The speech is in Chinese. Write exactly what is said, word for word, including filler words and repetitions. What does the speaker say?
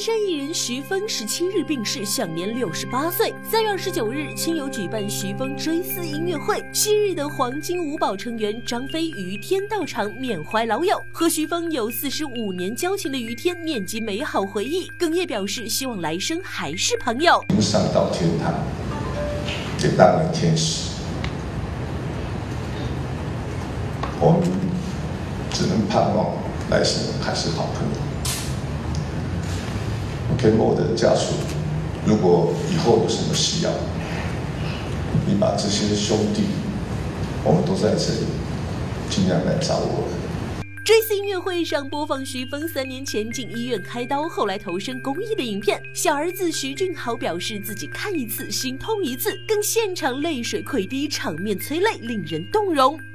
山艺人徐峰十七日病逝，享年六十八岁。三月二十九日，亲友举办徐峰追思音乐会，昔日的黄金五宝成员张飞、于天到场缅怀老友。和徐峰有四十五年交情的于天念及美好回忆，哽咽表示希望来生还是朋友。 上到天堂，也当了天使，我们只能盼望来生还是好朋友。跟我的家属，如果以后有什么需要，你把这些兄弟，我们都在这里，尽量来找我。 追思音乐会上播放徐峰三年前进医院开刀，后来投身公益的影片。小儿子徐俊豪表示自己看一次心痛一次，更现场泪水溃堤，场面催泪，令人动容。